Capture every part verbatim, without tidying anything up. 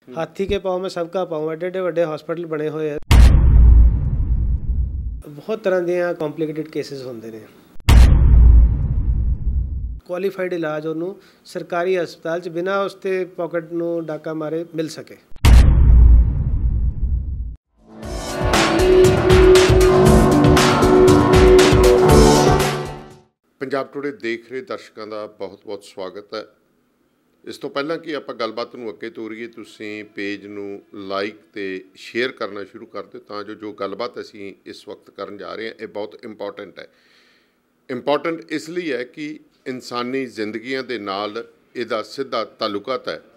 हाथी के पाँव में सबका पाँव, एडे एडे वड्डे हॉस्पिटल बने हुए हैं। बहुत तरह ਦੀਆਂ कॉम्प्लिकेटेड केसेस ਹੁੰਦੇ ਨੇ। ਕੁਆਲੀਫਾਈਡ ਇਲਾਜ ਉਹਨੂੰ ਸਰਕਾਰੀ ਹਸਪਤਾਲ 'ਚ ਬਿਨਾਂ ਉਸ 'ਤੇ ਪਾਕਟ ਨੂੰ ਡਾਕਾ ਮਾਰੇ ਮਿਲ ਸਕੇ। पंजाब टुडे देख रहे दर्शकों का बहुत बहुत स्वागत है। इस तो पहला कि आप गलबात नूं अगे तोरीए, तुसीं पेज नूं लाइक ते शेयर करना शुरू कर दो तां जो जो गलबात असीं इस वक्त करन जा रहे हैं ये बहुत इंपॉर्टेंट है। इंपॉर्टेंट इसलिए है कि इंसानी जिंदगियां दे नाल इहदा सीधा ताल्लुकात है।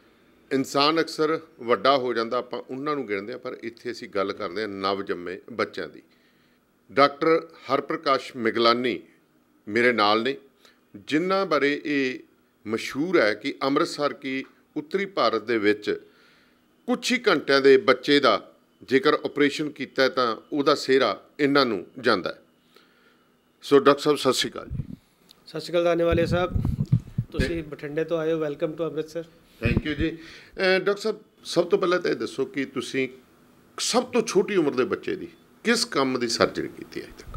इंसान अक्सर वड्डा हो जाता, आपां उन्हां नूं गिणदे हां, पर इत्थे असीं गल करदे हां नव जम्मे बच्चों की। डॉक्टर हरप्रकाश मिगलानी मेरे नाल ने, जिन्हां बारे ये मशहूर है कि अमृतसर की उत्तरी भारत दे विच कुछ ही घंटिਆਂ ਦੇ ਬੱਚੇ ਦਾ ਜੇਕਰ ਆਪਰੇਸ਼ਨ ਕੀਤਾ ਤਾਂ ਉਹਦਾ ਸਿਹਰਾ ਇਹਨਾਂ ਨੂੰ ਜਾਂਦਾ ਹੈ। ਸੋ ਡਾਕਟਰ ਸਾਹਿਬ ਸਤਿ ਸ਼੍ਰੀ ਅਕਾਲ ਜੀ। ਸਤਿ ਸ਼੍ਰੀ ਅਕਾਲ ਆने वाले साहब, ਤੁਸੀਂ ਬਠਿੰਡੇ ਤੋਂ ਆਏ ਹੋ, welcome to Amritsar. Thank you ਜੀ। ਡਾਕਟਰ ਸਾਹਿਬ ਸਭ ਤੋਂ ਪਹਿਲਾਂ ਤਾਂ ਇਹ ਦੱਸੋ ਕਿ ਤੁਸੀਂ ਸਭ ਤੋਂ ਛੋਟੀ ਉਮਰ ਦੇ ਬੱਚੇ ਦੀ ਕਿਸ ਕੰਮ ਦੀ ਸਰਜਰੀ ਕੀਤੀ ਹੈ ਅਜੇ ਤੱਕ?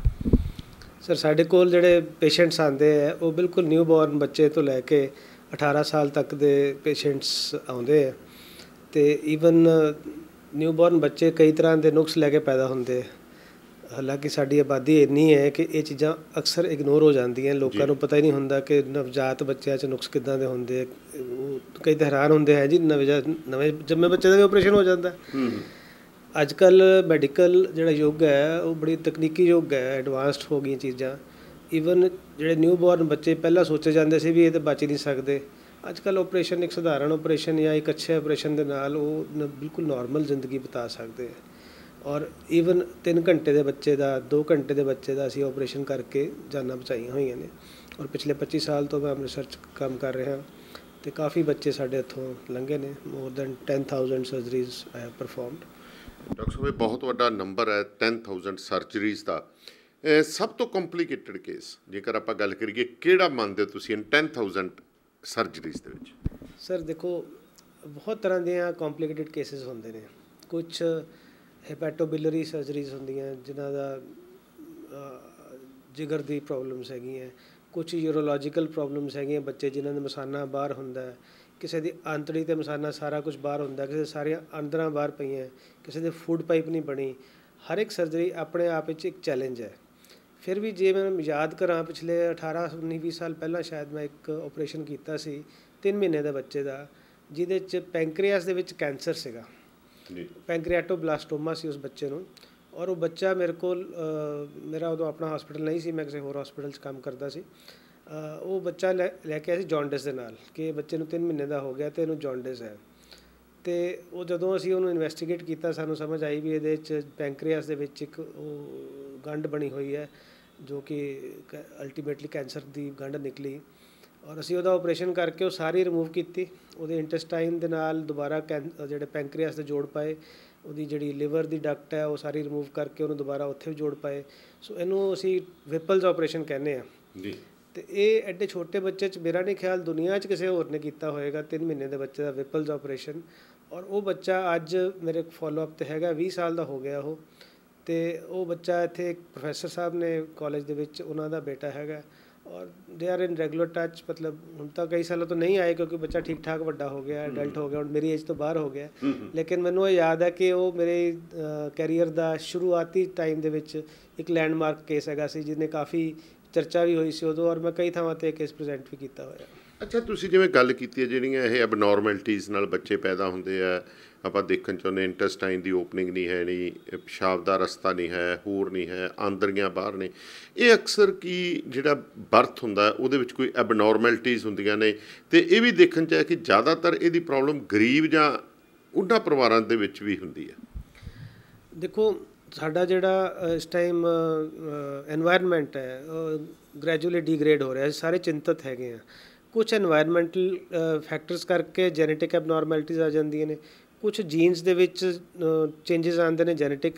ਸਰ ਸਾਡੇ ਕੋਲ ਜਿਹੜੇ ਪੇਸ਼ੈਂਟਸ ਆਉਂਦੇ ਹੈ ਉਹ ਬਿਲਕੁਲ ਨਿਊ ਬੋਰਨ ਬੱਚੇ ਤੋਂ ਲੈ ਕੇ ਅਠਾਰਾਂ ਸਾਲ ਤੱਕ ਦੇ ਪੇਸ਼ੈਂਟਸ ਆਉਂਦੇ ਹੈ। ਅਤੇ ਈਵਨ ਨਿਊ ਬੋਰਨ ਬੱਚੇ ਕਈ ਤਰ੍ਹਾਂ ਦੇ ਨੁਕਸ ਲੈ ਕੇ ਪੈਦਾ ਹੁੰਦੇ। ਹਾਲਾਂਕਿ ਸਾਡੀ ਆਬਾਦੀ ਇੰਨੀ ਹੈ ਕਿ ਇਹ ਚੀਜ਼ਾਂ ਅਕਸਰ ਇਗਨੋਰ ਹੋ ਜਾਂਦੀਆਂ, ਲੋਕਾਂ ਨੂੰ ਪਤਾ ਹੀ ਨਹੀਂ ਹੁੰਦਾ ਕਿ ਨਵਜਾਤ ਬੱਚਿਆਂ 'ਚ ਨੁਕਸ ਕਿੱਦਾਂ ਦੇ ਹੁੰਦੇ। ਉਹ ਕਈ ਤਾਂ ਹੈਰਾਨ ਹੁੰਦੇ ਹੈ ਜੀ, ਨਵੇਂ ਨਵੇਂ ਜੰਮੇ ਬੱਚੇ ਦਾ ਵੀ ਆਪਰੇਸ਼ਨ ਹੋ ਜਾਂਦਾ। ਅੱਜ ਕੱਲ੍ਹ ਮੈਡੀਕਲ ਜਿਹੜਾ ਯੁੱਗ ਹੈ ਉਹ ਬੜੀ ਤਕਨੀਕੀ ਯੁੱਗ ਹੈ, ਐਡਵਾਂਸਡ ਹੋ ਗਈਆਂ ਚੀਜ਼ਾਂ। ਈਵਨ ਜਿਹੜੇ ਨਿਊ ਬੋਰਨ ਬੱਚੇ ਪਹਿਲਾਂ ਸੋਚੇ ਜਾਂਦੇ ਸੀ ਵੀ ਇਹ ਤਾਂ ਬਚ ਨਹੀਂ ਸਕਦੇ, ਅੱਜ ਕੱਲ੍ਹ ਆਪਰੇਸ਼ਨ ਇੱਕ ਸਧਾਰਨ ਆਪਰੇਸ਼ਨ ਜਾਂ ਇੱਕ ਅੱਛੇ ਆਪਰੇਸ਼ਨ ਦੇ ਨਾਲ ਉਹ ਬਿਲਕੁਲ ਨੋਰਮਲ ਜ਼ਿੰਦਗੀ ਬਿਤਾ ਸਕਦੇ ਹੈ। ਔਰ ਈਵਨ ਤਿੰਨ ਘੰਟੇ ਦੇ ਬੱਚੇ ਦਾ, ਦੋ ਘੰਟੇ ਦੇ ਬੱਚੇ ਦਾ ਅਸੀਂ ਆਪਰੇਸ਼ਨ ਕਰਕੇ ਜਾਨਾਂ ਬਚਾਈਆਂ ਹੋਈਆਂ ਨੇ। ਔਰ ਪਿਛਲੇ ਪੱਚੀ ਸਾਲ ਤੋਂ ਮੈਂ ਅੰਮ੍ਰਿਤਸਰ 'ਚ ਕੰਮ ਕਰ ਰਿਹਾ ਅਤੇ ਕਾਫੀ ਬੱਚੇ ਸਾਡੇ ਇੱਥੋਂ ਲੰਘੇ ਨੇ। More than ten thousand surgeries I have performed. Doctor sahib ਇਹ ਬਹੁਤ ਵੱਡਾ ਨੰਬਰ ਹੈ, ਟੈਨ थाउजेंड ਸਰਜਰੀਜ਼ ਦਾ। ਸਭ ਤੋਂ ਕੰਪਲੀਕੇਟਡ ਕੇਸ ਜੇਕਰ ਆਪਾਂ ਗੱਲ ਕਰੀਏ ਕਿਹੜਾ ਮੰਨਦੇ ਹੋ ਤੁਸੀਂ ਟੈਨ थाउजेंड ਸਰਜਰੀਜ਼ ਦੇ ਵਿੱਚ? ਸਰ ਦੇਖੋ, ਬਹੁਤ ਤਰ੍ਹਾਂ ਦੀਆਂ ਕੰਪਲੀਕੇਟਡ ਕੇਸਿਸ ਹੁੰਦੇ ਨੇ। ਕੁਛ ਹੈਪੈਟੋਬਿਲਰੀ ਸਰਜਰੀਜ਼ ਹੁੰਦੀਆਂ ਜਿਨ੍ਹਾਂ ਦਾ ਜਿਗਰ ਦੀ ਪ੍ਰੋਬਲਮਸ ਹੈਗੀਆਂ। ਕੁਛ ਯੂਰੋਲੋਜੀਕਲ ਪ੍ਰੋਬਲਮਸ ਹੈਗੀਆਂ, ਬੱਚੇ ਜਿਨ੍ਹਾਂ ਦੇ ਮਸਾਨਾ ਬਾਹਰ ਹੁੰਦਾ, ਕਿਸੇ ਦੀ ਆਂਤੜੀ ਅਤੇ ਮਸਾਨਾ ਸਾਰਾ ਕੁਛ ਬਾਹਰ ਹੁੰਦਾ, ਕਿਸੇ ਸਾਰੀਆਂ ਆਂਦਰਾਂ ਬਾਹਰ ਪਈਆਂ, ਕਿਸੇ ਦੀ ਫੂਡ ਪਾਈਪ ਨਹੀਂ ਬਣੀ। ਹਰ ਇੱਕ ਸਰਜਰੀ ਆਪਣੇ ਆਪ ਵਿੱਚ ਇੱਕ ਚੈਲੰਜ ਹੈ। ਫਿਰ ਵੀ ਜੇ ਮੈਂ ਯਾਦ ਕਰਾਂ ਪਿਛਲੇ ਅਠਾਰਾਂ ਉੱਨੀ ਵੀਹ ਸਾਲ ਪਹਿਲਾਂ ਸ਼ਾਇਦ ਮੈਂ ਇੱਕ ਆਪਰੇਸ਼ਨ ਕੀਤਾ ਸੀ ਤਿੰਨ ਮਹੀਨੇ ਦੇ ਬੱਚੇ ਦਾ, ਜਿਹਦੇ 'ਚ ਪੈਂਕਰੀਆਸ ਦੇ ਵਿੱਚ ਕੈਂਸਰ ਸੀਗਾ। ਪੈਂਕਰੀਆਟੋਬਲਾਸਟੋਮਾ ਸੀ ਉਸ ਬੱਚੇ ਨੂੰ। ਔਰ ਉਹ ਬੱਚਾ ਮੇਰੇ ਕੋਲ, ਮੇਰਾ ਉਦੋਂ ਆਪਣਾ ਹੌਸਪੀਟਲ ਨਹੀਂ ਸੀ, ਮੈਂ ਕਿਸੇ ਹੋਰ ਹੌਸਪੀਟਲ 'ਚ ਕੰਮ ਕਰਦਾ ਸੀ। ਉਹ ਬੱਚਾ ਲੈ ਲੈ ਕੇ ਆਇਆ ਸੀ ਜੌਂਡਿਸ ਦੇ ਨਾਲ, ਕਿ ਬੱਚੇ ਨੂੰ ਤਿੰਨ ਮਹੀਨੇ ਦਾ ਹੋ ਗਿਆ ਅਤੇ ਇਹਨੂੰ ਜੌਂਡਿਸ ਹੈ। ਅਤੇ ਉਹ ਜਦੋਂ ਅਸੀਂ ਉਹਨੂੰ ਇਨਵੈਸਟੀਗੇਟ ਕੀਤਾ ਸਾਨੂੰ ਸਮਝ ਆਈ ਵੀ ਇਹਦੇ 'ਚ ਪੈਂਕਰੀਆਸ ਦੇ ਵਿੱਚ ਇੱਕ ਉਹ ਗੰਢ ਬਣੀ ਹੋਈ ਹੈ ਜੋ ਕਿ ਅਲਟੀਮੇਟਲੀ ਕੈਂਸਰ ਦੀ ਗੰਢ ਨਿਕਲੀ। ਔਰ ਅਸੀਂ ਉਹਦਾ ਆਪਰੇਸ਼ਨ ਕਰਕੇ ਉਹ ਸਾਰੀ ਰਿਮੂਵ ਕੀਤੀ। ਉਹਦੇ ਇੰਟੈਸਟਾਈਨ ਦੇ ਨਾਲ ਦੁਬਾਰਾ ਕੈਂ ਜਿਹੜੇ ਪੈਂਕਰੀਆਸ ਦੇ ਜੋੜ ਪਾਏ। ਉਹਦੀ ਜਿਹੜੀ ਲਿਵਰ ਦੀ ਡਕਟ ਹੈ ਉਹ ਸਾਰੀ ਰਿਮੂਵ ਕਰਕੇ ਉਹਨੂੰ ਦੁਬਾਰਾ ਉੱਥੇ ਵੀ ਜੋੜ ਪਾਏ। ਸੋ ਇਹਨੂੰ ਅਸੀਂ ਵਿਪਲਸ ਆਪਰੇਸ਼ਨ ਕਹਿੰਦੇ ਹਾਂ ਜੀ। ਅਤੇ ਇਹ ਐਡੇ ਛੋਟੇ ਬੱਚੇ 'ਚ ਮੇਰਾ ਨਹੀਂ ਖਿਆਲ ਦੁਨੀਆ 'ਚ ਕਿਸੇ ਹੋਰ ਨੇ ਕੀਤਾ ਹੋਏਗਾ, ਤਿੰਨ ਮਹੀਨੇ ਦੇ ਬੱਚੇ ਦਾ ਵਿਪਲਸ ਆਪਰੇਸ਼ਨ। ਔਰ ਉਹ ਬੱਚਾ ਅੱਜ ਮੇਰੇ ਫੋਲੋਅਪ 'ਤੇ ਹੈਗਾ, ਵੀਹ ਸਾਲ ਦਾ ਹੋ ਗਿਆ ਉਹ। ਅਤੇ ਉਹ ਬੱਚਾ ਇੱਥੇ ਇੱਕ ਪ੍ਰੋਫੈਸਰ ਸਾਹਿਬ ਨੇ ਕਾਲਜ ਦੇ ਵਿੱਚ, ਉਹਨਾਂ ਦਾ ਬੇਟਾ ਹੈਗਾ। ਔਰ they are in regular touch. ਮਤਲਬ ਹੁਣ ਤਾਂ ਕਈ ਸਾਲਾਂ ਤੋਂ ਨਹੀਂ ਆਏ ਕਿਉਂਕਿ ਬੱਚਾ ਠੀਕ ਠਾਕ ਵੱਡਾ ਹੋ ਗਿਆ, ਅਡਲਟ ਹੋ ਗਿਆ, ਹੁਣ ਮੇਰੀ ਏਜ ਤੋਂ ਬਾਹਰ ਹੋ ਗਿਆ। ਲੇਕਿਨ ਮੈਨੂੰ ਇਹ ਯਾਦ ਹੈ ਕਿ ਉਹ ਮੇਰੇ ਕੈਰੀਅਰ ਦਾ ਸ਼ੁਰੂਆਤੀ ਟਾਈਮ ਦੇ ਵਿੱਚ ਇੱਕ ਲੈਂਡਮਾਰਕ ਕੇਸ ਹੈਗਾ ਸੀ, ਜਿਹਨੇ ਕਾਫੀ ਚਰਚਾ ਵੀ ਹੋਈ ਸੀ ਉਦੋਂ। ਔਰ ਮੈਂ ਕਈ ਥਾਵਾਂ 'ਤੇ ਕੇਸ ਪ੍ਰੈਜ਼ੈਂਟ ਵੀ ਕੀਤਾ ਹੋਇਆ। ਅੱਛਾ, ਤੁਸੀਂ ਜਿਵੇਂ ਗੱਲ ਕੀਤੀ ਹੈ ਜਿਹੜੀਆਂ ਇਹ ਐਬਨੋਰਮੈਲਿਟੀਜ਼ ਨਾਲ ਬੱਚੇ ਪੈਦਾ ਹੁੰਦੇ ਆ, ਆਪਾਂ ਦੇਖਣ ਚਾਹੁੰਦੇ ਇੰਟੈਸਟਾਈਨ ਦੀ ਓਪਨਿੰਗ ਨਹੀਂ ਹੈ, ਨਹੀਂ ਪਿਸ਼ਾਬ ਦਾ ਰਸਤਾ ਨਹੀਂ ਹੈ, ਹੋਰ ਨਹੀਂ ਹੈ, ਆਂਦਰੀਆਂ ਬਾਹਰ ਨੇ, ਇਹ ਅਕਸਰ ਕੀ ਜਿਹੜਾ ਬਰਥ ਹੁੰਦਾ ਉਹਦੇ ਵਿੱਚ ਕੋਈ ਐਬਨੋਰਮੈਲਿਟੀਜ਼ ਹੁੰਦੀਆਂ ਨੇ। ਅਤੇ ਇਹ ਵੀ ਦੇਖਣ 'ਚ ਹੈ ਕਿ ਜ਼ਿਆਦਾਤਰ ਇਹਦੀ ਪ੍ਰੋਬਲਮ ਗਰੀਬ ਜਾਂ ਉਹਨਾਂ ਪਰਿਵਾਰਾਂ ਦੇ ਵਿੱਚ ਵੀ ਹੁੰਦੀ ਹੈ। ਦੇਖੋ, ਸਾਡਾ ਜਿਹੜਾ ਇਸ ਟਾਈਮ ਐਨਵਾਇਰਨਮੈਂਟ ਹੈ ਉਹ ਗ੍ਰੈਜੂਅਲੀ ਡੀਗ੍ਰੇਡ ਹੋ ਰਿਹਾ। ਸਾਰੇ ਚਿੰਤਤ ਹੈਗੇ ਆ। ਕੁਛ ਐਨਵਾਇਰਨਮੈਂਟਲ ਫੈਕਟਰਸ ਕਰਕੇ ਜੈਨੇਟਿਕ ਐਬਨੋਰਮੈਲਿਟੀਜ਼ ਆ ਜਾਂਦੀਆਂ ਨੇ। ਕੁਛ ਜੀਨਸ ਦੇ ਵਿੱਚ ਚੇਂਜਸ ਆਉਂਦੇ ਨੇ, ਜੈਨੇਟਿਕ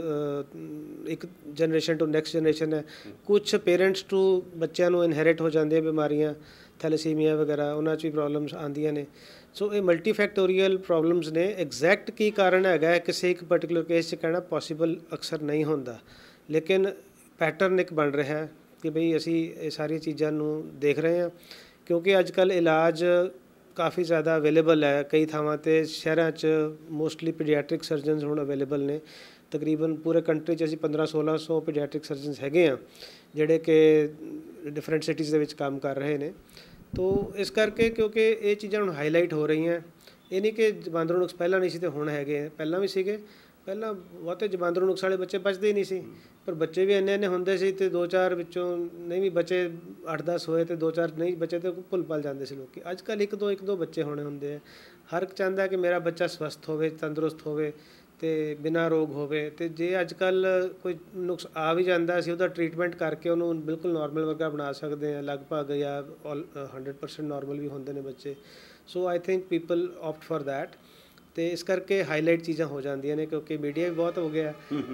ਇੱਕ ਜਨਰੇਸ਼ਨ ਟੂ ਨੈਕਸਟ ਜਨਰੇਸ਼ਨ ਹੈ। ਕੁਛ ਪੇਰੈਂਟਸ ਟੂ ਬੱਚਿਆਂ ਨੂੰ ਇਨਹੈਰਿਟ ਹੋ ਜਾਂਦੀਆਂ ਬਿਮਾਰੀਆਂ, ਥੈਲੇਸੀਮੀਆ ਵਗੈਰਾ, ਉਹਨਾਂ 'ਚ ਵੀ ਪ੍ਰੋਬਲਮਸ ਆਉਂਦੀਆਂ ਨੇ। ਸੋ ਇਹ ਮਲਟੀਫੈਕਟੋਰੀਅਲ ਪ੍ਰੋਬਲਮਸ ਨੇ। ਐਗਜ਼ੈਕਟ ਕੀ ਕਾਰਨ ਹੈਗਾ ਹੈ ਕਿਸੇ ਇੱਕ ਪਰਟੀਕੂਲਰ ਕੇਸ 'ਚ ਕਹਿਣਾ ਪੋਸੀਬਲ ਅਕਸਰ ਨਹੀਂ ਹੁੰਦਾ, ਲੇਕਿਨ ਪੈਟਰਨ ਇੱਕ ਬਣ ਰਿਹਾ ਹੈ ਕਿ ਬਈ ਅਸੀਂ ਇਹ ਸਾਰੀਆਂ ਚੀਜ਼ਾਂ ਨੂੰ ਦੇਖ ਰਹੇ ਹਾਂ, ਕਿਉਂਕਿ ਅੱਜ ਕੱਲ੍ਹ ਇਲਾਜ ਕਾफ़ੀ ज़्यादा ਅਵੇਲੇਬਲ ਹੈ ਕਈ ਥਾਵਾਂ 'ਤੇ। ਸ਼ਹਿਰਾਂ 'ਚ ਮੋਸਟਲੀ ਪੀਡੀਆਟ੍ਰਿਕ ਸਰਜਨਸ ਹੁਣ ਅਵੇਲੇਬਲ ਨੇ। ਤਕਰੀਬਨ ਪੂਰੇ ਕੰਟਰੀ 'ਚ ਅਸੀਂ ਪੰਦਰਾਂ ਸੋਲਾਂ ਸੌ ਪੀਡੀਆਟ੍ਰਿਕ ਸਰਜਨਸ ਹੈਗੇ ਆ ਜਿਹੜੇ ਕਿ ਡਿਫਰੈਂਟ ਸਿਟੀਜ਼ ਦੇ ਵਿੱਚ ਕੰਮ ਕਰ ਰਹੇ ਨੇ। ਤੋ ਇਸ ਕਰਕੇ ਕਿਉਂਕਿ ਇਹ ਚੀਜ਼ਾਂ ਹੁਣ ਹਾਈਲਾਈਟ ਹੋ ਰਹੀਆਂ, ਇਹ ਨਹੀਂ ਕਿ ਜਮਾਂਦਰੂ ਨੁਕਸ ਪਹਿਲਾਂ ਨਹੀਂ ਸੀ ਤੇ ਹੁਣ ਹੈਗੇ, ਪਹਿਲਾਂ ਵੀ ਸੀਗੇ। ਪਹਿਲਾਂ ਬਹੁਤੇ ਜਮਾਂਦਰੂ ਨੁਕਸ ਵਾਲੇ ਬੱਚੇ ਬਚਦੇ ਹੀ ਨਹੀਂ ਸੀ, ਪਰ ਬੱਚੇ ਵੀ ਇੰਨੇ ਇੰਨੇ ਹੁੰਦੇ ਸੀ ਤੇ ਦੋ ਚਾਰ ਵਿੱਚੋਂ ਨਹੀਂ ਵੀ ਬਚੇ, ਅੱਠ ਦਸ ਹੋਏ ਤੇ ਦੋ ਚਾਰ ਨਹੀਂ ਬਚੇ ਤੇ ਭੁੱਲ ਭੱਲ ਜਾਂਦੇ ਸੀ ਲੋਕੀ। ਅੱਜ ਕੱਲ੍ਹ ਇੱਕ ਦੋ ਇੱਕ ਦੋ ਬੱਚੇ ਹੋਣੇ ਹੁੰਦੇ ਆ। ਹਰ ਇੱਕ ਚਾਹੁੰਦਾ ਕਿ ਮੇਰਾ ਬੱਚਾ ਸਵਸਥ ਹੋਵੇ, ਤੰਦਰੁਸਤ ਹੋਵੇ ਤੇ ਬਿਨਾਂ ਰੋਗ ਹੋਵੇ। ਤੇ ਜੇ ਅੱਜ ਕੱਲ੍ਹ ਕੋਈ ਨੁਕਸ ਆ ਵੀ ਜਾਂਦਾ, ਅਸੀਂ ਉਹਦਾ ਟਰੀਟਮੈਂਟ ਕਰਕੇ ਉਹਨੂੰ ਬਿਲਕੁਲ ਨੋਰਮਲ ਵਰਗਾ ਬਣਾ ਸਕਦੇ ਹਾਂ ਲਗਭਗ, ਜਾਂ ਆਲ ਹੰਡਰਡ ਪਰਸੈਂਟ ਨੋਰਮਲ ਵੀ ਹੁੰਦੇ ਨੇ ਬੱਚੇ। So I think people opt for that. ਤੇ ਇਸ ਕਰਕੇ ਹਾਈਲਾਈਟ ਚੀਜ਼ਾਂ ਹੋ ਜਾਂਦੀਆਂ ਨੇ ਕਿਉਂਕਿ ਮੀਡੀਆ ਵੀ ਬਹੁਤ ਹੋ ਗਿਆ,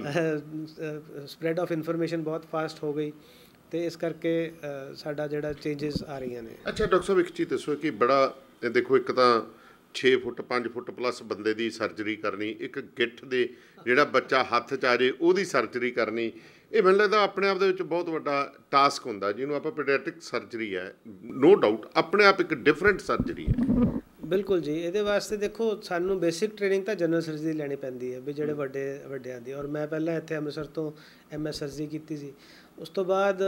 ਸਪਰੈਡ ਆਫ ਇਨਫੋਰਮੇਸ਼ਨ ਬਹੁਤ ਫਾਸਟ ਹੋ ਗਈ, ਤੇ ਇਸ ਕਰਕੇ ਸਾਡਾ ਜਿਹੜਾ ਚੇਂਜਸ ਆ ਰਹੀਆਂ ਨੇ। ਅੱਛਾ ਡਾਕਟਰ ਸਾਹਿਬ, ਇੱਕ ਚੀਜ਼ ਦੱਸੋ ਕਿ ਬੜਾ ਦੇਖੋ, ਇੱਕ ਤਾਂ ਛੇ ਫੁੱਟ ਪੰਜ ਫੁੱਟ ਪਲੱਸ ਬੰਦੇ ਦੀ ਸਰਜਰੀ ਕਰਨੀ, ਇੱਕ ਗਿੱਠ ਦੇ ਜਿਹੜਾ ਬੱਚਾ ਹੱਥ 'ਚ ਆ ਜੇ ਉਹਦੀ ਸਰਜਰੀ ਕਰਨੀ, ਇਹ ਮੈਨੂੰ ਲੱਗਦਾ ਆਪਣੇ ਆਪ ਦੇ ਵਿੱਚ ਬਹੁਤ ਵੱਡਾ ਟਾਸਕ ਹੁੰਦਾ, ਜਿਹਨੂੰ ਆਪਾਂ ਪੀਡੀਆਟ੍ਰਿਕ ਸਰਜਰੀ ਹੈ, ਨੋ ਡਾਊਟ ਆਪਣੇ ਆਪ ਇੱਕ ਡਿਫਰੈਂਟ ਸਰਜਰੀ ਹੈ। ਬਿਲਕੁਲ ਜੀ, ਇਹਦੇ ਵਾਸਤੇ ਦੇਖੋ ਸਾਨੂੰ ਬੇਸਿਕ ਟ੍ਰੇਨਿੰਗ ਤਾਂ ਜਨਰਲ ਸਰਜਰੀ ਲੈਣੀ ਪੈਂਦੀ ਹੈ ਵੀ ਜਿਹੜੇ ਵੱਡੇ ਵੱਡਿਆਂ ਦੀ। ਔਰ ਮੈਂ ਪਹਿਲਾਂ ਇੱਥੇ ਅੰਮ੍ਰਿਤਸਰ ਤੋਂ ਐਮ ਐਸ ਸਰਜਰੀ ਕੀਤੀ ਸੀ। ਉਸ ਤੋਂ ਬਾਅਦ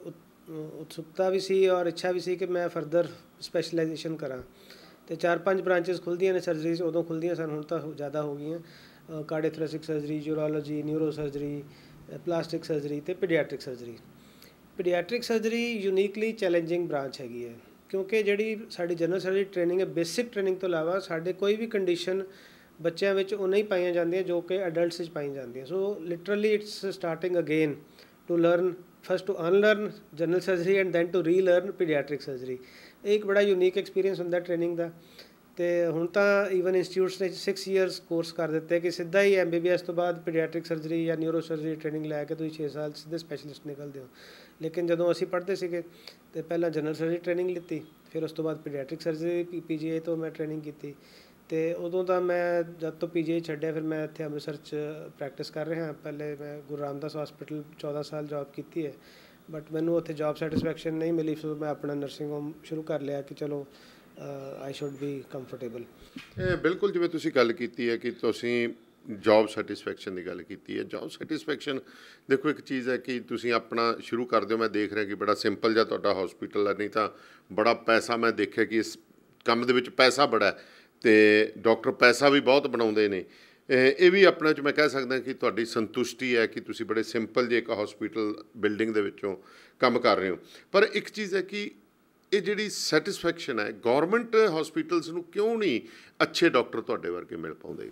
ਉਤਸੁਕਤਾ ਵੀ ਸੀ ਔਰ ਇੱਛਾ ਵੀ ਸੀ ਕਿ ਮੈਂ ਫਰਦਰ ਸਪੈਸ਼ਲਾਈਜੇਸ਼ਨ ਕਰਾਂ, ਤੇ ਚਾਰ ਪੰਜ ਬ੍ਰਾਂਚਿਸ ਖੁੱਲ੍ਹਦੀਆਂ ਨੇ ਸਰਜਰੀਜ਼, ਉਦੋਂ ਖੁੱਲ੍ਹਦੀਆਂ ਸਨ, ਹੁਣ ਤਾਂ ਜ਼ਿਆਦਾ ਹੋ ਗਈਆਂ। Cardiothoracic surgery, urology, neuro surgery, plastic surgery ਤੇ paediatric surgery. Paediatric surgery uniquely challenging branch ਹੈਗੀ ਹੈ, ਕਿਉਂਕਿ ਜਿਹੜੀ ਸਾਡੀ ਜਨਰਲ ਸਰਜਰੀ ਟ੍ਰੇਨਿੰਗ ਹੈ, ਬੇਸਿਕ ਟ੍ਰੇਨਿੰਗ ਤੋਂ ਇਲਾਵਾ ਸਾਡੇ ਕੋਈ ਵੀ ਕੰਡੀਸ਼ਨ ਬੱਚਿਆਂ ਵਿੱਚ ਉਹ ਨਹੀਂ ਪਾਈਆਂ ਜਾਂਦੀਆਂ ਜੋ ਕਿ ਅਡਲਟਸ ਵਿੱਚ ਪਾਈਆਂ ਜਾਂਦੀਆਂ। So literally it's starting again to learn, first to unlearn general surgery and then to relearn paediatric surgery. ਇਹ ਇੱਕ ਬੜਾ ਯੂਨੀਕ ਐਕਸਪੀਰੀਅੰਸ ਹੁੰਦਾ ਟ੍ਰੇਨਿੰਗ ਦਾ। ਤੇ ਹੁਣ ਤਾਂ ਈਵਨ ਇੰਸਟੀਟਿਊਟਸ ਨੇ ਸਿਕਸ ਈਅਰਸ ਕੋਰਸ ਕਰ ਦਿੱਤੇ ਕਿ ਸਿੱਧਾ ਹੀ ਐਮ ਬੀ ਬੀ ਐਸ ਤੋਂ ਬਾਅਦ ਪੀਡੀਆਟ੍ਰਿਕ ਸਰਜਰੀ ਜਾਂ ਨਿਊਰੋ ਸਰਜਰੀ ਟ੍ਰੇਨਿੰਗ ਲੈ ਕੇ ਤੁਸੀਂ ਛੇ ਸਾਲ ਸਿੱਧੇ ਸਪੈਸ਼ਲਿਸਟ ਨਿਕਲਦੇ ਹੋ। ਲੇਕਿਨ ਜਦੋਂ ਅਸੀਂ ਪੜ੍ਹਦੇ ਸੀਗੇ ਤੇ ਪਹਿਲਾਂ ਜਨਰਲ ਸਰਜਰੀ ਟ੍ਰੇਨਿੰਗ ਲਿੱਤੀ, ਫਿਰ ਉਸ ਤੋਂ ਬਾਅਦ ਪੀਡੀਆਟ੍ਰਿਕ ਸਰਜਰੀ ਪੀ ਜੀ ਆਈ ਤੋਂ ਮੈਂ ਟ੍ਰੇਨਿੰਗ ਕੀਤੀ। ਤੇ ਉਦੋਂ ਤਾਂ ਮੈਂ ਜਦ ਤੋਂ ਪੀ ਜੀ ਆਈ ਛੱਡਿਆ ਫਿਰ ਮੈਂ ਇੱਥੇ ਅੰਮ੍ਰਿਤਸਰ 'ਚ ਪ੍ਰੈਕਟਿਸ ਕਰ ਰਿਹਾ। ਪਹਿਲੇ ਮੈਂ ਗੁਰੂ ਰਾਮਦਾਸ ਹਸਪੀਟਲ ਚੌਦ੍ਹਾਂ ਸਾਲ ਜੋਬ ਕੀਤੀ ਹੈ, ਬਟ ਮੈਨੂੰ ਉੱਥੇ ਜੋਬ ਸੈਟਿਸਫੈਕਸ਼ਨ ਨਹੀਂ ਮਿਲੀ, ਸੋ ਮੈਂ ਆਪਣਾ ਨਰਸਿੰਗ ਹੋਮ ਸ਼ੁਰੂ ਕਰ ਲਿਆ ਕਿ ਚਲੋ ਆਈ ਸ਼ੁੱਡ ਬੀ ਕੰਫਰਟੇਬਲ। ਬਿਲਕੁਲ, ਜਿਵੇਂ ਤੁਸੀਂ ਗੱਲ ਕੀਤੀ ਹੈ ਕਿ ਤੁਸੀਂ ਜੋਬ ਸੈਟਿਸਫੈਕਸ਼ਨ ਦੀ ਗੱਲ ਕੀਤੀ ਹੈ। ਜੋਬ ਸੈਟਿਸਫੈਕਸ਼ਨ ਦੇਖੋ ਇੱਕ ਚੀਜ਼ ਹੈ ਕਿ ਤੁਸੀਂ ਆਪਣਾ ਸ਼ੁਰੂ ਕਰਦੇ ਹੋ, ਮੈਂ ਦੇਖ ਰਿਹਾ ਕਿ ਬੜਾ ਸਿੰਪਲ ਜਿਹਾ ਤੁਹਾਡਾ ਹੌਸਪੀਟਲ ਹੈ, ਨਹੀਂ ਤਾਂ ਬੜਾ ਪੈਸਾ ਮੈਂ ਦੇਖਿਆ ਕਿ ਇਸ ਕੰਮ ਦੇ ਵਿੱਚ ਪੈਸਾ ਬੜਾ ਅਤੇ ਡਾਕਟਰ ਪੈਸਾ ਵੀ ਬਹੁਤ ਬਣਾਉਂਦੇ ਨੇ। ਇਹ ਵੀ ਆਪਣੇ 'ਚ ਮੈਂ ਕਹਿ ਸਕਦਾ ਕਿ ਤੁਹਾਡੀ ਸੰਤੁਸ਼ਟੀ ਹੈ ਕਿ ਤੁਸੀਂ ਬੜੇ ਸਿੰਪਲ ਜਿਹੇ ਇੱਕ ਹੌਸਪੀਟਲ ਬਿਲਡਿੰਗ ਦੇ ਵਿੱਚੋਂ ਕੰਮ ਕਰ ਰਹੇ ਹੋ। ਪਰ ਇੱਕ ਚੀਜ਼ ਹੈ ਕਿ ਇਹ ਜਿਹੜੀ ਸੈਟਿਸਫੈਕਸ਼ਨ ਹੈ, ਗੌਰਮੈਂਟ ਹੌਸਪੀਟਲਸ ਨੂੰ ਕਿਉਂ ਨਹੀਂ ਅੱਛੇ ਡਾਕਟਰ ਤੁਹਾਡੇ ਵਰਗੇ ਮਿਲ ਪਾਉਂਦੇ?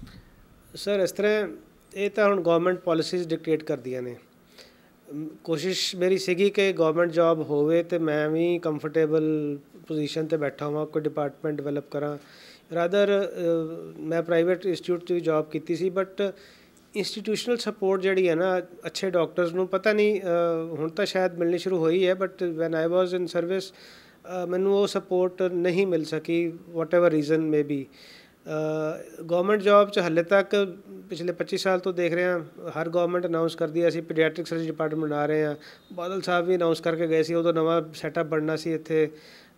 ਸਰ ਇਸ ਤਰ੍ਹਾਂ ਇਹ ਤਾਂ ਹੁਣ ਗੌਰਮੈਂਟ ਪੋਲਿਸੀਜ਼ ਡਿਕਟੇਟ ਕਰਦੀਆਂ ਨੇ। ਕੋਸ਼ਿਸ਼ ਮੇਰੀ ਸੀਗੀ ਕਿ ਗੌਰਮੈਂਟ ਜੋਬ ਹੋਵੇ ਅਤੇ ਮੈਂ ਵੀ ਕੰਫਰਟੇਬਲ ਪੋਜੀਸ਼ਨ 'ਤੇ ਬੈਠਾ ਹੋਵਾਂ, ਕੋਈ ਡਿਪਾਰਟਮੈਂਟ ਡਿਵੈਲਪ ਕਰਾਂ। ਰਾਦਰ ਮੈਂ ਪ੍ਰਾਈਵੇਟ ਇੰਸਟੀਟਿਊਟ 'ਚ ਵੀ ਜੋਬ ਕੀਤੀ ਸੀ, ਬਟ ਇੰਸਟੀਟਿਊਸ਼ਨਲ ਸਪੋਰਟ ਜਿਹੜੀ ਹੈ ਨਾ ਅੱਛੇ ਡਾਕਟਰਸ ਨੂੰ ਪਤਾ ਨਹੀਂ ਹੁਣ ਤਾਂ ਸ਼ਾਇਦ ਮਿਲਣੀ ਸ਼ੁਰੂ ਹੋਈ ਹੈ, but when I was in service ਮੈਨੂੰ ਉਹ ਸਪੋਰਟ ਨਹੀਂ ਮਿਲ ਸਕੀ, whatever reason may be. Government job 'ਚ ਹਾਲੇ ਤੱਕ ਪਿਛਲੇ ਪੱਚੀ ਸਾਲ ਤੋਂ ਦੇਖ ਰਹੇ ਹਾਂ, ਹਰ ਗੌਰਮੈਂਟ ਅਨਾਊਂਸ ਕਰਦੀ ਹੈ ਅਸੀਂ ਪੀਡੀਆਟ੍ਰਿਕ ਸਰਜਰੀ ਡਿਪਾਰਟਮੈਂਟ ਬਣਾ ਰਹੇ ਹਾਂ। ਬਾਦਲ ਸਾਹਿਬ ਵੀ ਅਨਾਊਂਸ ਕਰਕੇ ਗਏ ਸੀ, ਉਦੋਂ ਨਵਾਂ ਸੈਟਅਪ ਬਣਨਾ ਸੀ ਇੱਥੇ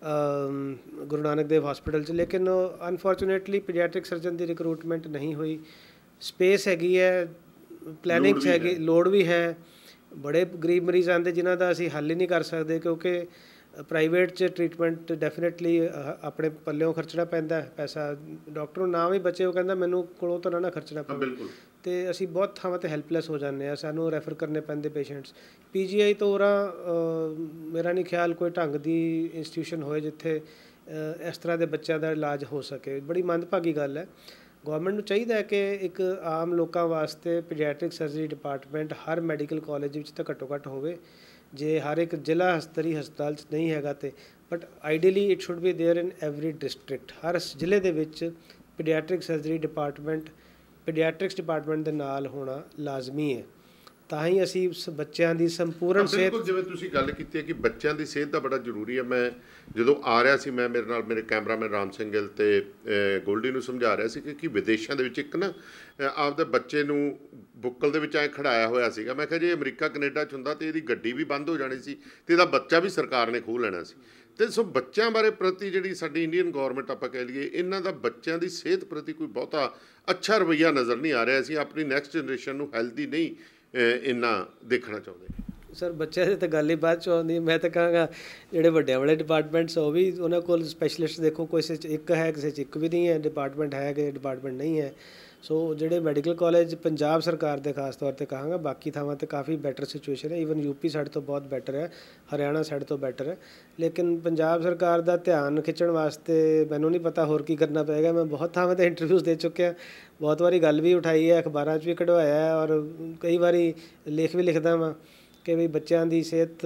ਗੁਰੂ ਨਾਨਕ ਦੇਵ ਹੌਸਪੀਟਲ 'ਚ, ਲੇਕਿਨ ਅਨਫੋਰਚੂਨੇਟਲੀ ਪੀਡੀਆਟ੍ਰਿਕ ਸਰਜਨ ਦੀ ਰਿਕਰੂਟਮੈਂਟ ਨਹੀਂ ਹੋਈ। ਸਪੇਸ ਹੈਗੀ ਹੈ, ਪਲੈਨਿੰਗਸ ਹੈਗੀ, ਲੋੜ ਵੀ ਹੈ। ਬੜੇ ਗਰੀਬ ਮਰੀਜ਼ ਆਉਂਦੇ ਜਿਨ੍ਹਾਂ ਦਾ ਅਸੀਂ ਹੱਲ ਹੀ ਨਹੀਂ ਕਰ ਸਕਦੇ, ਕਿਉਂਕਿ ਪ੍ਰਾਈਵੇਟ 'ਚ ਟਰੀਟਮੈਂਟ ਡੈਫੀਨੇਟਲੀ ਆਪਣੇ ਪੱਲਿਓਂ ਖਰਚਣਾ ਪੈਂਦਾ ਪੈਸਾ। ਡਾਕਟਰ ਨੂੰ ਨਾ ਵੀ ਬਚੇ ਉਹ ਕਹਿੰਦਾ ਮੈਨੂੰ ਕੋਲੋਂ ਤਾਂ ਨਾ ਨਾ ਖਰਚਣਾ ਪਵੇ, ਅਤੇ ਅਸੀਂ ਬਹੁਤ ਥਾਵਾਂ 'ਤੇ ਹੈਲਪਲੈਸ ਹੋ ਜਾਂਦੇ ਹਾਂ, ਸਾਨੂੰ ਰੈਫਰ ਕਰਨੇ ਪੈਂਦੇ ਪੇਸ਼ੈਂਟਸ। ਪੀ ਜੀ ਆਈ ਤੋਂ ਉਰਾਂ ਮੇਰਾ ਨਹੀਂ ਖਿਆਲ ਕੋਈ ਢੰਗ ਦੀ ਇੰਸਟੀਟਿਊਸ਼ਨ ਹੋਏ ਜਿੱਥੇ ਇਸ ਤਰ੍ਹਾਂ ਦੇ ਬੱਚਿਆਂ ਦਾ ਇਲਾਜ ਹੋ ਸਕੇ। ਬੜੀ ਮੰਦਭਾਗੀ ਗੱਲ ਹੈ। ਗੌਰਮੈਂਟ ਨੂੰ ਚਾਹੀਦਾ ਹੈ ਕਿ ਇੱਕ ਆਮ ਲੋਕਾਂ ਵਾਸਤੇ ਪੀਡੀਆਟ੍ਰਿਕ ਸਰਜਰੀ ਡਿਪਾਰਟਮੈਂਟ ਹਰ ਮੈਡੀਕਲ ਕਾਲਜ ਵਿੱਚ ਤਾਂ ਘੱਟੋ ਘੱਟ ਹੋਵੇ। ਜੇ ਹਰ ਇੱਕ ਜ਼ਿਲ੍ਹਾ ਹਸਤਰੀ ਹਸਪਤਾਲ 'ਚ ਨਹੀਂ ਹੈਗਾ ਤੇ, but ideally it should be there in every district. ਹਰ ਜ਼ਿਲ੍ਹੇ ਦੇ ਵਿੱਚ paediatric surgery department paediatrics department ਦੇ ਨਾਲ ਹੋਣਾ ਲਾਜ਼ਮੀ ਹੈ। ਤਾਂ ਹੀ ਅਸੀਂ ਉਸ ਬੱਚਿਆਂ ਦੀ ਸੰਪੂਰਨ ਸਿਹਤ। ਬਿਲਕੁਲ, ਜਿਵੇਂ ਤੁਸੀਂ ਗੱਲ ਕੀਤੀ ਹੈ ਕਿ ਬੱਚਿਆਂ ਦੀ ਸਿਹਤ ਦਾ ਬੜਾ ਜ਼ਰੂਰੀ ਹੈ। ਮੈਂ ਜਦੋਂ ਆ ਰਿਹਾ ਸੀ, ਮੈਂ ਮੇਰੇ ਨਾਲ ਮੇਰੇ ਕੈਮਰਾਮੈਨ ਰਾਮ ਸਿੰਘ ਗਿੱਲ ਤੇ ਗੋਲਡੀ ਨੂੰ ਸਮਝਾ ਰਿਹਾ ਸੀ ਕਿ ਕਿ ਵਿਦੇਸ਼ਾਂ ਦੇ ਵਿੱਚ ਇੱਕ ਨਾ ਆਪਦੇ ਬੱਚੇ ਨੂੰ ਬੁੱਕਲ ਦੇ ਵਿੱਚ ਐਂ ਖੜਾਇਆ ਹੋਇਆ ਸੀਗਾ। ਮੈਂ ਕਿਹਾ ਜੇ ਅਮਰੀਕਾ ਕੈਨੇਡਾ 'ਚ ਹੁੰਦਾ ਤਾਂ ਇਹਦੀ ਗੱਡੀ ਵੀ ਬੰਦ ਹੋ ਜਾਣੀ ਸੀ ਅਤੇ ਇਹਦਾ ਬੱਚਾ ਵੀ ਸਰਕਾਰ ਨੇ ਖੋਹ ਲੈਣਾ ਸੀ। ਅਤੇ ਸੋ ਬੱਚਿਆਂ ਬਾਰੇ ਪ੍ਰਤੀ ਜਿਹੜੀ ਸਾਡੀ ਇੰਡੀਅਨ ਗੌਰਮੈਂਟ ਆਪਾਂ ਕਹਿ ਲਈਏ, ਇਹਨਾਂ ਦਾ ਬੱਚਿਆਂ ਦੀ ਸਿਹਤ ਪ੍ਰਤੀ ਕੋਈ ਬਹੁਤਾ ਅੱਛਾ ਰਵੱਈਆ ਨਜ਼ਰ ਨਹੀਂ ਆ ਰਿਹਾ। ਅਸੀਂ ਆਪਣੀ ਨੈਕਸਟ ਜਨਰੇਸ਼ਨ ਨੂੰ ਹੈਲਦੀ ਨਹੀਂ ਇੰਨਾ ਦੇਖਣਾ ਚਾਹੁੰਦੇ। ਸਰ ਬੱਚਿਆਂ ਦੀ ਤਾਂ ਗੱਲ ਹੀ ਬਾਅਦ 'ਚ ਆਉਂਦੀ। ਮੈਂ ਤਾਂ ਕਹਾਂਗਾ ਜਿਹੜੇ ਵੱਡਿਆਂ ਵਾਲੇ ਡਿਪਾਰਟਮੈਂਟਸ ਉਹ ਵੀ ਉਹਨਾਂ ਕੋਲ ਸਪੈਸ਼ਲਿਸਟ ਦੇਖੋ, ਕਿਸੇ 'ਚ ਇੱਕ ਹੈ ਕਿਸੇ 'ਚ ਇੱਕ ਵੀ ਨਹੀਂ ਹੈ ਡਿਪਾਰਟਮੈਂਟ, ਹੈ ਕਿ ਡਿਪਾਰਟਮੈਂਟ ਨਹੀਂ ਹੈ। ਸੋ ਜਿਹੜੇ ਮੈਡੀਕਲ ਕਾਲਜ ਪੰਜਾਬ ਸਰਕਾਰ ਦੇ ਖਾਸ ਤੌਰ 'ਤੇ ਕਹਾਂਗਾ, ਬਾਕੀ ਥਾਵਾਂ 'ਤੇ ਕਾਫੀ ਬੈਟਰ ਸਿਚੁਏਸ਼ਨ ਹੈ। ਈਵਨ ਯੂਪੀ ਸਾਡੇ ਤੋਂ ਬਹੁਤ ਬੈਟਰ ਹੈ, ਹਰਿਆਣਾ ਸਾਡੇ ਤੋਂ ਬੈਟਰ ਹੈ। ਲੇਕਿਨ ਪੰਜਾਬ ਸਰਕਾਰ ਦਾ ਧਿਆਨ ਖਿੱਚਣ ਵਾਸਤੇ ਮੈਨੂੰ ਨਹੀਂ ਪਤਾ ਹੋਰ ਕੀ ਕਰਨਾ ਪਏਗਾ। ਮੈਂ ਬਹੁਤ ਥਾਵਾਂ 'ਤੇ ਇੰਟਰਵਿਊਜ਼ ਦੇ ਚੁੱਕਿਆ, ਬਹੁਤ ਵਾਰੀ ਗੱਲ ਵੀ ਉਠਾਈ ਹੈ, ਅਖਬਾਰਾਂ 'ਚ ਵੀ ਕਢਵਾਇਆ ਹੈ, ਔਰ ਕਈ ਵਾਰੀ ਲੇਖ ਵੀ ਲਿਖਦਾ ਵਾਂ ਕਿ ਵੀ ਬੱਚਿਆਂ ਦੀ ਸਿਹਤ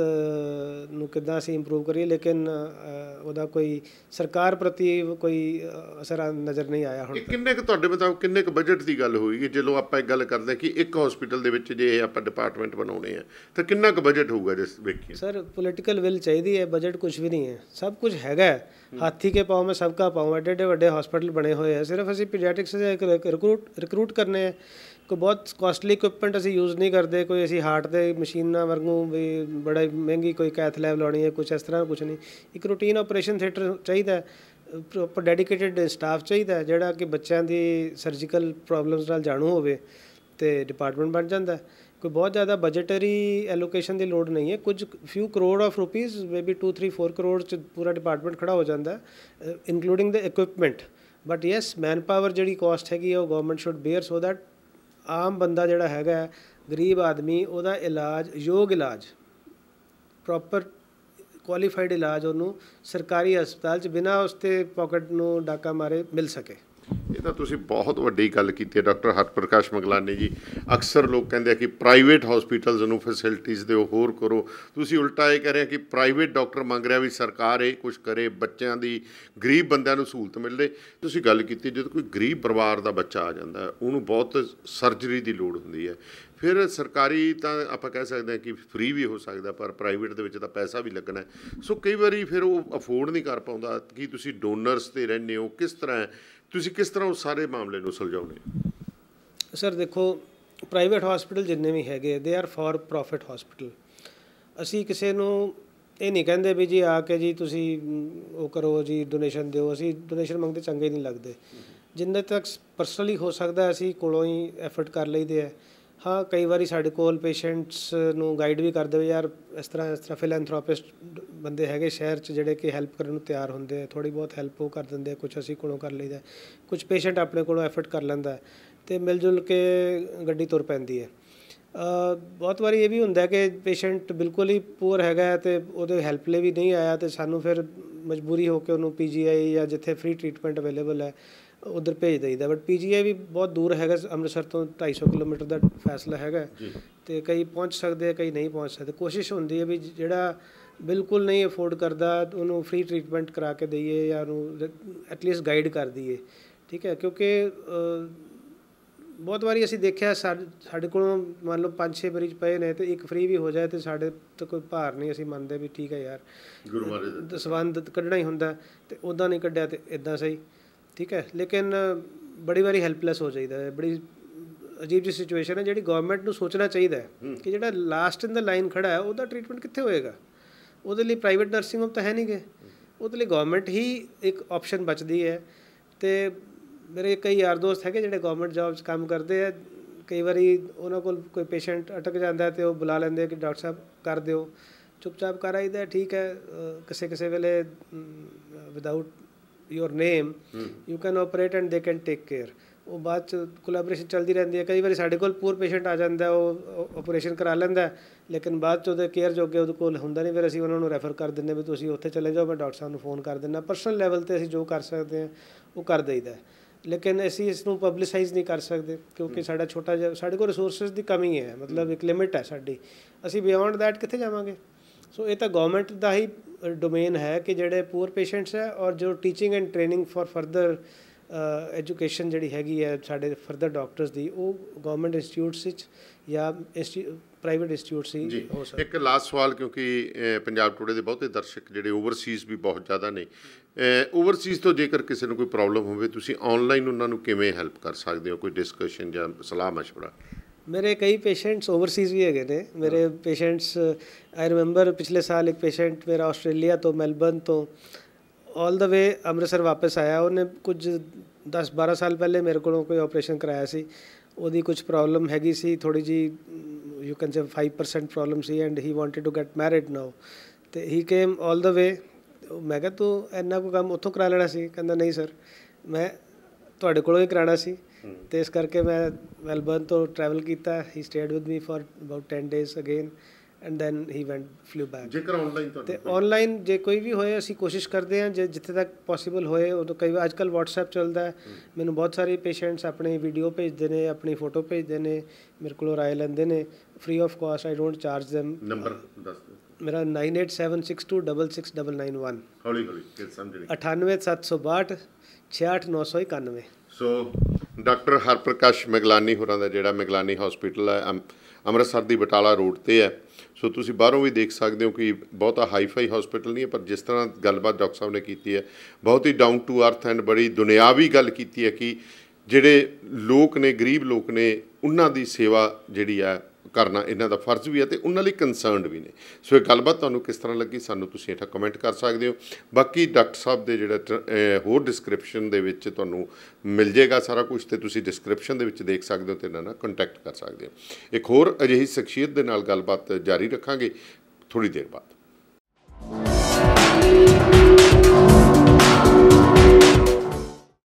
ਨੂੰ ਕਿੱਦਾਂ ਅਸੀਂ ਇੰਪਰੂਵ ਕਰੀਏ। ਲੇਕਿਨ ਉਹਦਾ ਕੋਈ ਸਰਕਾਰ ਪ੍ਰਤੀ ਕੋਈ ਅਸਰ ਨਜ਼ਰ ਨਹੀਂ ਆਇਆ ਹੁਣ। ਕਿੰਨੇ ਕੁ ਤੁਹਾਡੇ ਮੁਤਾਬਕ ਕਿੰਨੇ ਕੁ ਬਜਟ ਦੀ ਗੱਲ ਹੋਏਗੀ? ਜਦੋਂ ਆਪਾਂ ਇੱਕ ਗੱਲ ਕਰਦੇ ਕਿ ਇੱਕ ਹਸਪੀਟਲ ਦੇ ਵਿੱਚ ਜੇ ਆਪਾਂ ਡਿਪਾਰਟਮੈਂਟ ਬਣਾਉਣੇ ਆ ਤਾਂ ਕਿੰਨਾ ਕੁ ਬਜਟ ਹੋਊਗਾ? ਜਿਸ ਵੇਖੀਏ ਸਰ, ਪੋਲੀਟੀਕਲ ਵਿਲ ਚਾਹੀਦੀ ਹੈ, ਬਜਟ ਕੁਝ ਵੀ ਨਹੀਂ ਹੈ। ਸਭ ਕੁਝ ਹੈਗਾ, ਹਾਥੀ ਕੇ ਪਾँव में सबका पाँव। ਐਡੇ ਐਡੇ ਵੱਡੇ ਹਸਪੀਟਲ ਬਣੇ ਹੋਏ ਹੈ, ਸਿਰਫ ਅਸੀਂ ਪੀਡੀਆਟ੍ਰਿਕਸ ਦੇ ਰਿਕਰੂਟ ਰਿਕਰੂਟ ਕਰਨੇ ਹੈ। ਕੋਈ ਬਹੁਤ ਕੋਸਟਲੀ ਇਕੁਇਪਮੈਂਟ ਅਸੀਂ ਯੂਜ਼ ਨਹੀਂ ਕਰਦੇ। ਕੋਈ ਅਸੀਂ ਹਾਰਟ ਦੇ ਮਸ਼ੀਨਾਂ ਵਾਂਗੂ ਵੀ ਬੜਾ ਮਹਿੰਗੀ ਕੋਈ ਕੈਥ ਲੈਬ ਲਾਉਣੀ ਹੈ, ਕੁਛ ਇਸ ਤਰ੍ਹਾਂ ਕੁਛ ਨਹੀਂ। ਇੱਕ ਰੂਟੀਨ ਆਪਰੇਸ਼ਨ ਥੀਏਟਰ ਚਾਹੀਦਾ, ਪ੍ਰੋਪਰ ਡੈਡੀਕੇਟਿਡ ਸਟਾਫ ਚਾਹੀਦਾ ਜਿਹੜਾ ਕਿ ਬੱਚਿਆਂ ਦੀ ਸਰਜੀਕਲ ਪ੍ਰੋਬਲਮਸ ਨਾਲ ਜਾਣੂ ਹੋਵੇ ਅਤੇ ਡਿਪਾਰਟਮੈਂਟ ਬਣ ਜਾਂਦਾ। ਕੋਈ ਬਹੁਤ ਜ਼ਿਆਦਾ ਬਜਟਰੀ ਐਲੋਕੇਸ਼ਨ ਦੀ ਲੋੜ ਨਹੀਂ ਹੈ। ਕੁਝ few crore of rupees, maybe two three four crore 'ਚ ਪੂਰਾ ਡਿਪਾਰਟਮੈਂਟ ਖੜ੍ਹਾ ਹੋ ਜਾਂਦਾ, including the equipment. But yes, manpower ਜਿਹੜੀ ਕੋਸਟ ਹੈਗੀ ਉਹ government should bear, so that ਆਮ ਬੰਦਾ ਜਿਹੜਾ ਹੈਗਾ, ਗਰੀਬ ਆਦਮੀ, ਉਹਦਾ ਇਲਾਜ, ਯੋਗ ਇਲਾਜ, ਪ੍ਰੋਪਰ ਕੁਆਲੀਫਾਈਡ ਇਲਾਜ ਉਹਨੂੰ ਸਰਕਾਰੀ ਹਸਪਤਾਲ 'ਚ ਬਿਨਾਂ ਉਸ 'ਤੇ ਪਾਕਟ ਨੂੰ ਡਾਕਾ ਮਾਰੇ ਮਿਲ ਸਕੇ। ਇਹ ਤਾਂ ਤੁਸੀਂ ਬਹੁਤ ਵੱਡੀ ਗੱਲ ਕੀਤੀ ਹੈ ਡਾਕਟਰ ਹਰਪ੍ਰਕਾਸ਼ ਮਗਲਾਨੀ ਜੀ। ਅਕਸਰ ਲੋਕ ਕਹਿੰਦੇ ਆ ਕਿ ਪ੍ਰਾਈਵੇਟ ਹਸਪੀਟਲਸ ਨੂੰ ਫੈਸਿਲਿਟੀਜ਼ ਦਿਓ, ਹੋਰ ਕਰੋ। ਤੁਸੀਂ ਉਲਟਾ ਇਹ ਕਹਿ ਰਹੇ ਕਿ ਪ੍ਰਾਈਵੇਟ ਡਾਕਟਰ ਮੰਗ ਰਿਹਾ ਵੀ ਸਰਕਾਰ ਇਹ ਕੁਛ ਕਰੇ, ਬੱਚਿਆਂ ਦੀ, ਗਰੀਬ ਬੰਦਿਆਂ ਨੂੰ ਸਹੂਲਤ ਮਿਲੇ। ਤੁਸੀਂ ਗੱਲ ਕੀਤੀ ਜਦੋਂ ਕੋਈ ਗਰੀਬ ਪਰਿਵਾਰ ਦਾ ਬੱਚਾ ਆ ਜਾਂਦਾ, ਉਹਨੂੰ ਬਹੁਤ ਸਰਜਰੀ ਦੀ ਲੋੜ ਹੁੰਦੀ ਹੈ, ਫਿਰ ਸਰਕਾਰੀ ਤਾਂ ਆਪਾਂ ਕਹਿ ਸਕਦੇ ਹਾਂ ਕਿ ਫ੍ਰੀ ਵੀ ਹੋ ਸਕਦਾ, ਪਰ ਪ੍ਰਾਈਵੇਟ ਦੇ ਵਿੱਚ ਤਾਂ ਪੈਸਾ ਵੀ ਲੱਗਣਾ। ਸੋ ਕਈ ਵਾਰੀ ਫਿਰ ਉਹ ਅਫੋਰਡ ਨਹੀਂ ਕਰ ਪਾਉਂਦਾ। ਕੀ ਤੁਸੀਂ ਡੋਨਰਸ 'ਤੇ ਰਹਿੰਦੇ ਹੋ? ਕਿਸ ਤਰ੍ਹਾਂ ਤੁਸੀਂ ਕਿਸ ਤਰ੍ਹਾਂ ਉਸ ਸਾਰੇ ਮਾਮਲੇ ਨੂੰ ਸੁਲਝਾਉਣੇ? ਸਰ ਦੇਖੋ, ਪ੍ਰਾਈਵੇਟ ਹਸਪੀਟਲ ਜਿੰਨੇ ਵੀ ਹੈਗੇ, they are for profit hospital. ਅਸੀਂ ਕਿਸੇ ਨੂੰ ਇਹ ਨਹੀਂ ਕਹਿੰਦੇ ਵੀ ਜੀ ਆ ਕੇ ਜੀ ਤੁਸੀਂ ਉਹ ਕਰੋ ਜੀ, ਡੋਨੇਸ਼ਨ ਦਿਓ। ਅਸੀਂ ਡੋਨੇਸ਼ਨ ਮੰਗਦੇ ਚੰਗੇ ਨਹੀਂ ਲੱਗਦੇ। ਜਿੰਨੇ ਤੱਕ ਪਰਸਨਲੀ ਹੋ ਸਕਦਾ ਅਸੀਂ ਕੋਲੋਂ ਹੀ ਐਫਰਟ ਕਰ ਲਈਦੇ ਹੈ। ਹਾਂ, ਕਈ ਵਾਰੀ ਸਾਡੇ ਕੋਲ ਪੇਸ਼ੈਂਟਸ ਨੂੰ ਗਾਈਡ ਵੀ ਕਰਦੇ ਹੋ, ਯਾਰ ਇਸ ਤਰ੍ਹਾਂ ਇਸ ਤਰ੍ਹਾਂ ਫਿਲੈਂਥਰੋਪਿਸਟ ਬੰਦੇ ਹੈਗੇ ਸ਼ਹਿਰ 'ਚ ਜਿਹੜੇ ਕਿ ਹੈਲਪ ਕਰਨ ਨੂੰ ਤਿਆਰ ਹੁੰਦੇ ਆ, ਥੋੜ੍ਹੀ ਬਹੁਤ ਹੈਲਪ ਉਹ ਕਰ ਦਿੰਦੇ ਆ, ਕੁਛ ਅਸੀਂ ਕੋਲੋਂ ਕਰ ਲਈਦਾ, ਕੁਛ ਪੇਸ਼ੈਂਟ ਆਪਣੇ ਕੋਲੋਂ ਐਫਰਟ ਕਰ ਲੈਂਦਾ ਅਤੇ ਮਿਲ ਜੁਲ ਕੇ ਗੱਡੀ ਤੁਰ ਪੈਂਦੀ ਹੈ। ਬਹੁਤ ਵਾਰੀ ਇਹ ਵੀ ਹੁੰਦਾ ਕਿ ਪੇਸ਼ੈਂਟ ਬਿਲਕੁਲ ਹੀ ਪੂਅਰ ਹੈਗਾ ਅਤੇ ਉਹਦੇ ਹੈਲਪ ਲਈ ਵੀ ਨਹੀਂ ਆਇਆ, ਅਤੇ ਸਾਨੂੰ ਫਿਰ ਮਜਬੂਰੀ ਹੋ ਕੇ ਉਹਨੂੰ ਪੀ ਜੀ ਆਈ ਜਾਂ ਜਿੱਥੇ ਫ੍ਰੀ ਟਰੀਟਮੈਂਟ ਅਵੇਲੇਬਲ ਹੈ ਉੱਧਰ ਭੇਜ ਦਈਦਾ। ਬਟ ਪੀ ਜੀ ਆਈ ਵੀ ਬਹੁਤ ਦੂਰ ਹੈਗਾ, ਅੰਮ੍ਰਿਤਸਰ ਤੋਂ ਢਾਈ ਸੌ ਕਿਲੋਮੀਟਰ ਦਾ ਫਾਸਲਾ ਹੈਗਾ, ਅਤੇ ਕਈ ਪਹੁੰਚ ਸਕਦੇ ਆ, ਕਈ ਨਹੀਂ ਪਹੁੰਚ ਸਕਦੇ। ਕੋਸ਼ਿਸ਼ ਹੁੰਦੀ ਹੈ ਵੀ ਜਿਹੜਾ ਬਿਲਕੁਲ ਨਹੀਂ ਅਫੋਰਡ ਕਰਦਾ ਉਹਨੂੰ ਫ੍ਰੀ ਟਰੀਟਮੈਂਟ ਕਰਾ ਕੇ ਦਈਏ ਜਾਂ ਉਹਨੂੰ ਐਟਲੀਸਟ ਗਾਈਡ ਕਰ ਦਈਏ, ਠੀਕ ਹੈ। ਕਿਉਂਕਿ ਬਹੁਤ ਵਾਰੀ ਅਸੀਂ ਦੇਖਿਆ ਸਾਡੇ ਸਾਡੇ ਕੋਲੋਂ ਮੰਨ ਲਓ ਪੰਜ ਛੇ ਮਰੀਜ਼ ਪਏ ਨੇ ਅਤੇ ਇੱਕ ਫ੍ਰੀ ਵੀ ਹੋ ਜਾਏ ਅਤੇ ਸਾਡੇ ਤਾਂ ਕੋਈ ਭਾਰ ਨਹੀਂ, ਅਸੀਂ ਮੰਨਦੇ ਵੀ ਠੀਕ ਹੈ ਯਾਰ, ਦਸਵੰਧ ਕੱਢਣਾ ਹੀ ਹੁੰਦਾ ਅਤੇ ਉੱਦਾਂ ਨਹੀਂ ਕੱਢਿਆ ਅਤੇ ਇੱਦਾਂ ਸਹੀ, ਠੀਕ ਹੈ। ਲੇਕਿਨ ਬੜੀ ਵਾਰੀ ਹੈਲਪਲੈਸ ਹੋ ਜਾਈਦਾ ਹੈ। ਬੜੀ ਅਜੀਬ ਜਿਹੀ ਸਿਚੁਏਸ਼ਨ ਹੈ ਜਿਹੜੀ ਗੌਰਮੈਂਟ ਨੂੰ ਸੋਚਣਾ ਚਾਹੀਦਾ ਹੈ ਕਿ ਜਿਹੜਾ ਲਾਸਟ ਇਨ ਦਾ ਲਾਈਨ ਖੜ੍ਹਾ ਹੈ ਉਹਦਾ ਟਰੀਟਮੈਂਟ ਕਿੱਥੇ ਹੋਏਗਾ। ਉਹਦੇ ਲਈ ਪ੍ਰਾਈਵੇਟ ਨਰਸਿੰਗ ਹੋਮ ਤਾਂ ਹੈ ਨਹੀਂ ਗੇ, ਉਹਦੇ ਲਈ ਗੌਰਮੈਂਟ ਹੀ ਇੱਕ ਆਪਸ਼ਨ ਬਚਦੀ ਹੈ। ਅਤੇ ਮੇਰੇ ਕਈ ਯਾਰ ਦੋਸਤ ਹੈਗੇ ਜਿਹੜੇ ਗੌਰਮੈਂਟ ਜੋਬ 'ਚ ਕੰਮ ਕਰਦੇ ਆ, ਕਈ ਵਾਰੀ ਉਹਨਾਂ ਕੋਲ ਕੋਈ ਪੇਸ਼ੈਂਟ ਅਟਕ ਜਾਂਦਾ ਅਤੇ ਉਹ ਬੁਲਾ ਲੈਂਦੇ ਕਿ ਡਾਕਟਰ ਸਾਹਿਬ ਕਰ ਦਿਓ, ਚੁੱਪ-ਚਾਪ ਕਰ ਆਈਦਾ, ਠੀਕ ਹੈ। ਕਿਸੇ ਕਿਸੇ ਵੇਲੇ without your name you can operate and they can take care. ਉਹ ਬਾਅਦ 'ਚ ਕੋਲੈਬੋਰੇਸ਼ਨ ਚੱਲਦੀ ਰਹਿੰਦੀ ਹੈ। ਕਈ ਵਾਰੀ ਸਾਡੇ ਕੋਲ ਪੂਰ ਪੇਸ਼ੈਂਟ ਆ ਜਾਂਦਾ, ਉਹ ਓਪਰੇਸ਼ਨ ਕਰਾ ਲੈਂਦਾ, ਲੇਕਿਨ ਬਾਅਦ 'ਚ ਉਹਦੇ ਕੇਅਰ ਜੋਗੇ ਉਹਦੇ ਕੋਲ ਹੁੰਦਾ ਨਹੀਂ, ਫਿਰ ਅਸੀਂ ਉਹਨਾਂ ਨੂੰ ਰੈਫਰ ਕਰ ਦਿੰਦੇ ਵੀ ਤੁਸੀਂ ਉੱਥੇ ਚਲੇ ਜਾਓ, ਮੈਂ ਡਾਕਟਰ ਸਾਹਿਬ ਨੂੰ ਫੋਨ ਕਰ ਦਿੰਦਾ। ਪਰਸਨਲ ਲੈਵਲ 'ਤੇ ਅਸੀਂ ਜੋ ਕਰ ਸਕਦੇ ਹਾਂ ਉਹ ਕਰ ਦਈਦਾ, ਲੇਕਿਨ ਅਸੀਂ ਇਸ ਨੂੰ ਪਬਲਿਸਾਈਜ਼ ਨਹੀਂ ਕਰ ਸਕਦੇ ਕਿਉਂਕਿ ਸਾਡਾ ਛੋਟਾ ਜਿਹਾ, ਸਾਡੇ ਕੋਲ ਰਿਸੋਰਸਿਸ ਦੀ ਕਮੀ ਹੈ, ਮਤਲਬ ਇੱਕ ਲਿਮਿਟ ਹੈ ਸਾਡੀ, ਅਸੀਂ ਬਿਯੋਂਡ ਦੈਟ ਕਿੱਥੇ ਜਾਵਾਂਗੇ। ਸੋ ਇਹ ਤਾਂ ਗੌਰਮੈਂਟ ਦਾ ਹੀ ਡੋਮੇਨ ਹੈ ਕਿ ਜਿਹੜੇ ਪੂਅਰ ਪੇਸ਼ੈਂਟਸ ਹੈ ਔਰ ਜੋ teaching and training for further education ਜਿਹੜੀ ਹੈਗੀ ਹੈ ਸਾਡੇ ਫਰਦਰ ਡਾਕਟਰਸ ਦੀ ਉਹ ਗਵਰਨਮੈਂਟ ਇੰਸਟੀਚਿਊਟਸ ਵਿੱਚ ਜਾਂ ਪ੍ਰਾਈਵੇਟ ਇੰਸਟੀਚਿਊਟਸ ਹੀ ਹੋ ਸਕਦਾ। ਇੱਕ ਲਾਸਟ ਸਵਾਲ, ਕਿਉਂਕਿ ਅ, ਪੰਜਾਬ ਟੂਡੇ ਦੇ ਬਹੁਤੇ ਦਰਸ਼ਕ ਜਿਹੜੇ ਓਵਰਸੀਜ਼ ਵੀ ਬਹੁਤ ਜ਼ਿਆਦਾ ਨੇ, ਓਵਰਸੀਜ਼ ਤੋਂ ਜੇਕਰ ਕਿਸੇ ਨੂੰ ਕੋਈ ਪ੍ਰੋਬਲਮ ਹੋਵੇ ਤੁਸੀਂ ਆਨਲਾਈਨ ਉਹਨਾਂ ਨੂੰ ਕਿਵੇਂ ਹੈਲਪ ਕਰ ਸਕਦੇ ਹੋ? ਕੋਈ ਡਿਸਕਸ਼ਨ ਜਾਂ ਸਲਾਹ ਮਸ਼ਵਰਾ? ਮੇਰੇ ਕਈ ਪੇਸ਼ੈਂਟਸ ਓਵਰਸੀਜ਼ ਵੀ ਹੈਗੇ ਨੇ। ਮੇਰੇ ਪੇਸ਼ੈਂਟਸ ਆਈ ਰਿਮੈਂਬਰ ਪਿਛਲੇ ਸਾਲ ਇੱਕ ਪੇਸ਼ੈਂਟ ਮੇਰਾ ਆਸਟ੍ਰੇਲੀਆ ਤੋਂ ਮੈਲਬਰਨ ਤੋਂ ਆਲ ਦਾ ਵੇ ਅੰਮ੍ਰਿਤਸਰ ਵਾਪਸ ਆਇਆ। ਉਹਨੇ ਕੁਝ ਦਸ ਬਾਰਾਂ ਸਾਲ ਪਹਿਲੇ ਮੇਰੇ ਕੋਲੋਂ ਕੋਈ ਆਪਰੇਸ਼ਨ ਕਰਾਇਆ ਸੀ। ਉਹਦੀ ਕੁਝ ਪ੍ਰੋਬਲਮ ਹੈਗੀ ਸੀ ਥੋੜ੍ਹੀ ਜਿਹੀ, you can say five percent problem ਸੀ and he wanted to get married now. ਅਤੇ ਹੀ ਕੇਮ ਆਲ ਦਾ ਵੇ। ਮੈਂ ਕਿਹਾ ਤੂੰ ਇੰਨਾ ਕੋਈ ਕੰਮ ਉੱਥੋਂ ਕਰਾ ਲੈਣਾ ਸੀ? ਕਹਿੰਦਾ ਨਹੀਂ ਸਰ, ਮੈਂ ਤੁਹਾਡੇ ਕੋਲੋਂ ਹੀ ਕਰਾਉਣਾ ਸੀ। ਅਤੇ ਇਸ ਕਰਕੇ ਮੈਂ ਮੈਲਬਰਨ ਤੋਂ ਟਰੈਵਲ ਕੀਤਾ। He stayed with me for about ten days again and then he went flew back. ਜੇਕਰ ਆਨਲਾਈਨ ਅਤੇ ਆਨਲਾਈਨ ਜੇ ਕੋਈ ਵੀ ਹੋਏ ਅਸੀਂ ਕੋਸ਼ਿਸ਼ ਕਰਦੇ ਹਾਂ ਜੇ ਜਿੱਥੇ ਤੱਕ ਪੋਸੀਬਲ ਹੋਏ। ਉਦੋਂ ਕਈ ਵਾਰ ਅੱਜ ਕੱਲ੍ਹ ਵਟਸਐਪ ਚੱਲਦਾ ਹੈ, ਮੈਨੂੰ ਬਹੁਤ ਸਾਰੇ ਪੇਸ਼ੈਂਟਸ ਆਪਣੀ ਵੀਡੀਓ ਭੇਜਦੇ ਨੇ, ਆਪਣੀ ਫੋਟੋ ਭੇਜਦੇ ਨੇ, ਮੇਰੇ ਕੋਲੋਂ ਰਾਏ ਲੈਂਦੇ ਨੇ free of cost. I don't charge them. Number ਦੱਸ ਦਿਓ ਮੇਰਾ nine eight seven six two double six double nine one. ਹੌਲੀ ਹੌਲੀ ਫਿਰ ਸਮਝਣੀ। ਅਠਾਨਵੇਂ ਸੱਤ ਸੌ ਬਾਹਠ ਛਿਆਹਠ ਨੌ ਸੌ ਇਕਾਨਵੇਂ। ਸੋ ਡਾਕਟਰ ਹਰਪ੍ਰਕਾਸ਼ ਮਿਗਲਾਨੀ ਹੋਰਾਂ ਦਾ ਜਿਹੜਾ ਮਿਗਲਾਨੀ ਹਸਪੀਟਲ ਹੈ ਅੰਮ- ਅੰਮ੍ਰਿਤਸਰ ਦੀ ਬਟਾਲਾ ਰੋਡ 'ਤੇ ਹੈ। ਸੋ ਤੁਸੀਂ ਬਾਹਰੋਂ ਵੀ ਦੇਖ ਸਕਦੇ ਹੋ ਕਿ ਬਹੁਤਾ ਹਾਈਫਾਈ ਹਸਪੀਟਲ ਨਹੀਂ ਹੈ, ਪਰ ਜਿਸ ਤਰ੍ਹਾਂ ਗੱਲਬਾਤ ਡਾਕਟਰ ਸਾਹਿਬ ਨੇ ਕੀਤੀ ਹੈ ਬਹੁਤ ਹੀ ਡਾਊਨ ਟੂ ਅਰਥ ਐਂਡ ਬੜੀ ਦੁਨਿਆਵੀ ਗੱਲ ਕੀਤੀ ਹੈ ਕਿ ਜਿਹੜੇ ਲੋਕ ਨੇ, ਗਰੀਬ ਲੋਕ ਨੇ, ਉਹਨਾਂ ਦੀ ਸੇਵਾ ਜਿਹੜੀ ਹੈ ਕਰਨਾ ਇਹਨਾਂ ਦਾ ਫਰਜ਼ ਵੀ ਹੈ ਅਤੇ ਉਹਨਾਂ ਲਈ ਕੰਸਰਨਡ ਵੀ ਨੇ। ਸੋ ਇਹ ਗੱਲਬਾਤ ਤੁਹਾਨੂੰ ਕਿਸ ਤਰ੍ਹਾਂ ਲੱਗੀ ਸਾਨੂੰ ਤੁਸੀਂ ਹੇਠਾਂ ਕਮੈਂਟ ਕਰ ਸਕਦੇ ਹੋ। ਬਾਕੀ ਡਾਕਟਰ ਸਾਹਿਬ ਦੇ ਜਿਹੜਾ ਟ- ਹੋਰ ਡਿਸਕ੍ਰਿਪਸ਼ਨ ਦੇ ਵਿੱਚ ਤੁਹਾਨੂੰ ਮਿਲ ਜਾਏਗਾ ਸਾਰਾ ਕੁਝ, ਅਤੇ ਤੁਸੀਂ ਡਿਸਕ੍ਰਿਪਸ਼ਨ ਦੇ ਵਿੱਚ ਦੇਖ ਸਕਦੇ ਹੋ ਅਤੇ ਇਹਨਾਂ ਨਾਲ ਕੰਟੈਕਟ ਕਰ ਸਕਦੇ ਹੋ। ਇੱਕ ਹੋਰ ਅਜਿਹੀ ਸ਼ਖਸੀਅਤ ਦੇ ਨਾਲ ਗੱਲਬਾਤ ਜਾਰੀ ਰੱਖਾਂਗੇ ਥੋੜ੍ਹੀ ਦੇਰ ਬਾਅਦ।